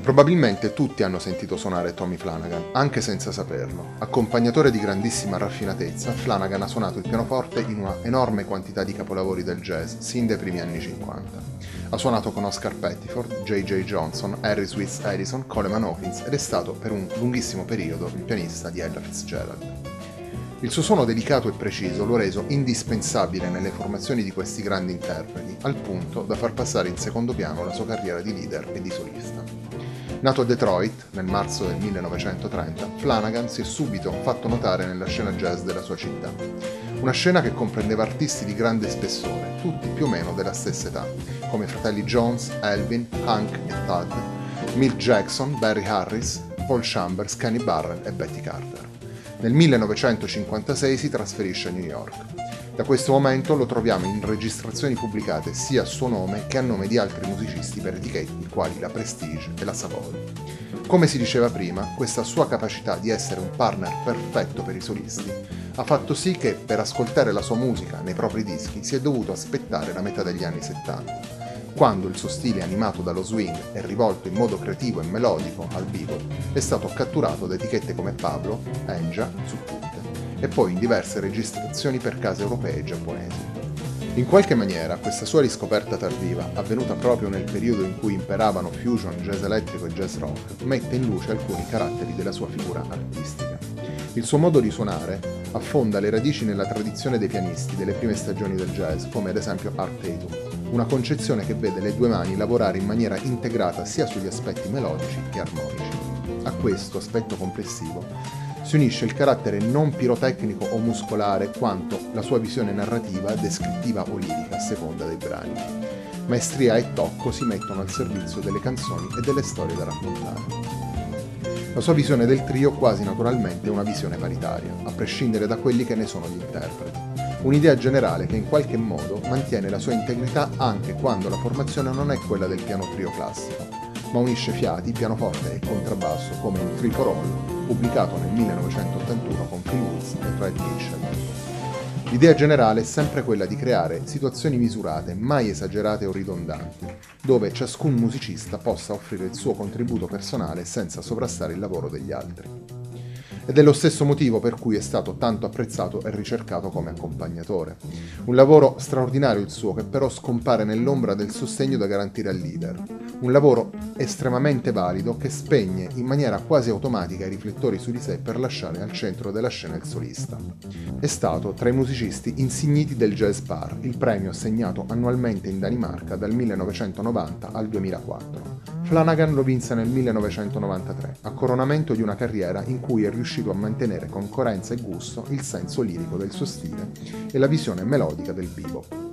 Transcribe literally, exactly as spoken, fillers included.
Probabilmente tutti hanno sentito suonare Tommy Flanagan, anche senza saperlo. Accompagnatore di grandissima raffinatezza, Flanagan ha suonato il pianoforte in una enorme quantità di capolavori del jazz, sin dai primi anni cinquanta. Ha suonato con Oscar Pettiford, J J Johnson, Harry Swiss Edison, Coleman Hawkins ed è stato per un lunghissimo periodo il pianista di Ella Fitzgerald. Il suo suono delicato e preciso lo ha reso indispensabile nelle formazioni di questi grandi interpreti, al punto da far passare in secondo piano la sua carriera di leader e di solista. Nato a Detroit nel marzo del millenovecentotrenta, Flanagan si è subito fatto notare nella scena jazz della sua città. Una scena che comprendeva artisti di grande spessore, tutti più o meno della stessa età, come i fratelli Jones, Elvin, Hank e Thad, Milt Jackson, Barry Harris, Paul Chambers, Kenny Barrett e Betty Carter. Nel millenovecentocinquantasei si trasferisce a New York. Da questo momento lo troviamo in registrazioni pubblicate sia a suo nome che a nome di altri musicisti per etichette quali la Prestige e la Savoy. Come si diceva prima, questa sua capacità di essere un partner perfetto per i solisti ha fatto sì che per ascoltare la sua musica nei propri dischi si è dovuto aspettare la metà degli anni settanta, quando il suo stile animato dallo swing e rivolto in modo creativo e melodico al bebop è stato catturato da etichette come Pablo, Enja, su tutte, e poi in diverse registrazioni per case europee e giapponesi. In qualche maniera questa sua riscoperta tardiva, avvenuta proprio nel periodo in cui imperavano fusion, jazz elettrico e jazz rock, mette in luce alcuni caratteri della sua figura artistica. Il suo modo di suonare affonda le radici nella tradizione dei pianisti delle prime stagioni del jazz, come ad esempio Art Tatum, una concezione che vede le due mani lavorare in maniera integrata sia sugli aspetti melodici che armonici. A questo aspetto complessivo si unisce il carattere non pirotecnico o muscolare quanto la sua visione narrativa, descrittiva o lirica a seconda dei brani. Maestria e tocco si mettono al servizio delle canzoni e delle storie da raccontare. La sua visione del trio quasi naturalmente è una visione paritaria, a prescindere da quelli che ne sono gli interpreti. Un'idea generale che in qualche modo mantiene la sua integrità anche quando la formazione non è quella del piano trio classico, ma unisce fiati, pianoforte e contrabbasso come in Three for All, pubblicato nel millenovecentottantuno con Phil Woods e Fred Mitchell. L'idea generale è sempre quella di creare situazioni misurate, mai esagerate o ridondanti, dove ciascun musicista possa offrire il suo contributo personale senza sovrastare il lavoro degli altri. Ed è lo stesso motivo per cui è stato tanto apprezzato e ricercato come accompagnatore. Un lavoro straordinario il suo, che però scompare nell'ombra del sostegno da garantire al leader. Un lavoro estremamente valido che spegne in maniera quasi automatica i riflettori su di sé per lasciare al centro della scena il solista. È stato tra i musicisti insigniti del Jazz Par, il premio assegnato annualmente in Danimarca dal millenovecentonovanta al duemilaquattro. Flanagan lo vinse nel millenovecentonovantatré, a coronamento di una carriera in cui è riuscito a mantenere con coerenza e gusto il senso lirico del suo stile e la visione melodica del bebop.